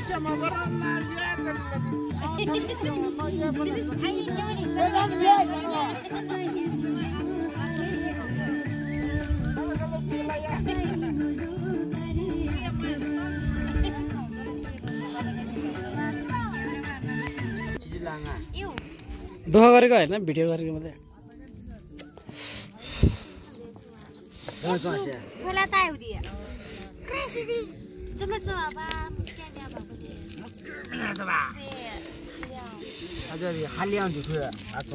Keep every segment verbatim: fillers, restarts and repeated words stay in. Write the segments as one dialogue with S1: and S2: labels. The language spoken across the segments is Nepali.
S1: दुःख गरेको होइन भिडियो गरेको मात्रै
S2: Wala tayo dia. Crazy di. Cuma coba apa? Mungkin apa apa dia.
S1: coba aja di खाली आउँछु खुला आको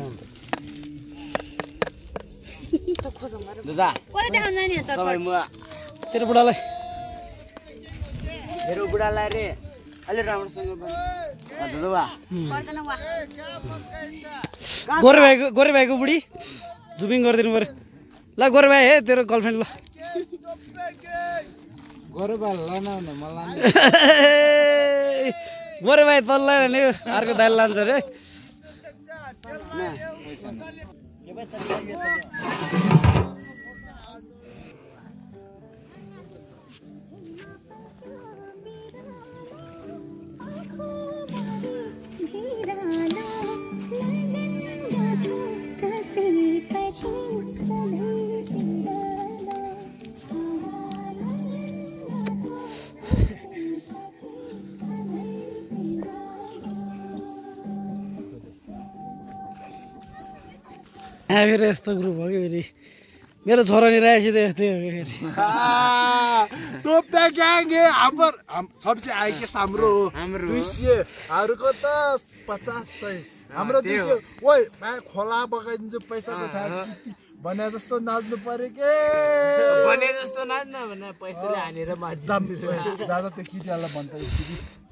S1: दादा
S2: कोले देखाउन जाने त
S1: सबै म तेरो बुढालाई मेरो बुढालाई रे अलि राम्रोसँग बन दादा बा
S2: गर्दैन वा
S1: गोरे भाइको गोरे भाइको बुढी जुबिङ गर्दिनु पर्यो ल गोरे भाइ हे तेरो गर्लफ्रेन्ड ल गोरे भाइ लान न मलाई गोरे भाइ तल्लाई नि अर्को दाइल लान्छ रे फेरि यस्तो ग्रुप हो कि फेरि मेरो छोरा नि रहेछ त यस्तै हो कि फेरि
S3: टोप्या ग्याङ हाम्रो सबसे आइके हाम्रो हाम्रो दुई सय अरूको त पचास सय हाम्रो दुई सय ओइ भाइ खोला बगाइदिन्छ पैसाको थाहा भने जस्तो नाच्नु पर्यो के
S1: भने जस्तो नाच्न भने पैसाले हानेर मार्छ
S3: जाँदा त्यो केटीहरूलाई भन्छ